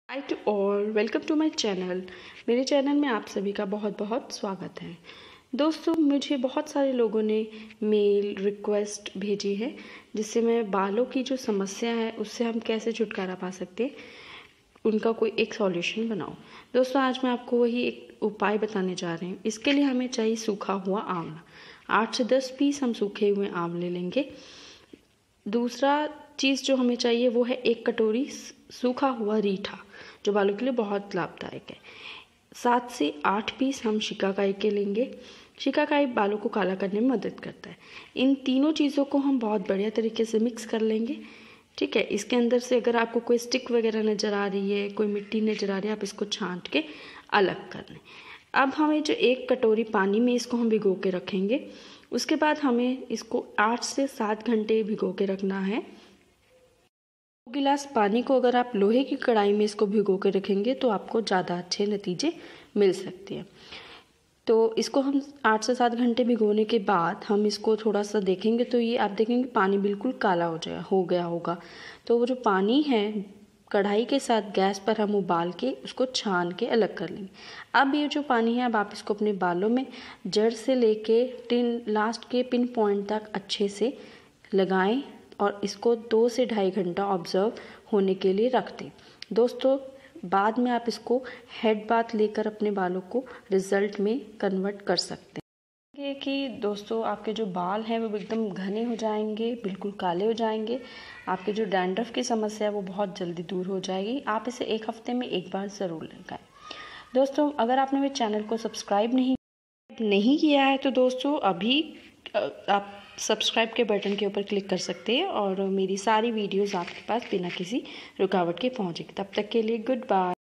Hi to all, welcome to my channel. मेरे channel में आप सभी का बहुत बहुत स्वागत है। दोस्तों, मुझे बहुत सारे लोगों ने मेल रिक्वेस्ट भेजी है जिससे मैं बालों की जो समस्या है उससे हम कैसे छुटकारा पा सकते हैं, उनका कोई एक सॉल्यूशन बनाओ। दोस्तों, आज मैं आपको वही एक उपाय बताने जा रही हूँ। इसके लिए हमें चाहिए सूखा हुआ आंवला। 8 से 10 पीस हम सूखे हुए आंवले लेंगे। दूसरा चीज़ जो हमें चाहिए वो है 1 कटोरी सूखा हुआ रीठा, जो बालों के लिए बहुत लाभदायक है। 7 से 8 पीस हम शिकाकाई के लेंगे। शिकाकाई बालों को काला करने में मदद करता है। इन तीनों चीज़ों को हम बहुत बढ़िया तरीके से मिक्स कर लेंगे। ठीक है, इसके अंदर से अगर आपको कोई स्टिक वगैरह नज़र आ रही है, कोई मिट्टी नज़र आ रही है, आप इसको छांट के अलग कर लें। अब हमें जो 1 कटोरी पानी में इसको हम भिगो के रखेंगे। उसके बाद हमें इसको 8 से 7 घंटे भिगो के रखना है। 2 गिलास पानी को अगर आप लोहे की कढ़ाई में इसको भिगो के रखेंगे तो आपको ज़्यादा अच्छे नतीजे मिल सकते हैं। तो इसको हम 8 से 7 घंटे भिगोने के बाद हम इसको थोड़ा सा देखेंगे तो ये आप देखेंगे पानी बिल्कुल काला हो गया होगा। तो वो जो पानी है, कढ़ाई के साथ गैस पर हम उबाल के उसको छान के अलग कर लेंगे। अब ये जो पानी है, अब आप इसको अपने बालों में जड़ से लेके लास्ट के पिन पॉइंट तक अच्छे से लगाएं और इसको 2 से ढाई घंटा ऑब्जर्व होने के लिए रख दें। दोस्तों, बाद में आप इसको हेड बाथ लेकर अपने बालों को रिजल्ट में कन्वर्ट कर सकते हैं। ये कि दोस्तों, आपके जो बाल हैं वो एकदम घने हो जाएंगे, बिल्कुल काले हो जाएंगे। आपके जो डैंड्रफ की समस्या है वो बहुत जल्दी दूर हो जाएगी। आप इसे 1 हफ्ते में 1 बार ज़रूर लगाएं। दोस्तों, अगर आपने मेरे चैनल को सब्सक्राइब नहीं किया है तो दोस्तों अभी आप सब्सक्राइब के बटन के ऊपर क्लिक कर सकते हैं और मेरी सारी वीडियोस आपके पास बिना किसी रुकावट के पहुंचेगी। तब तक के लिए गुड बाय।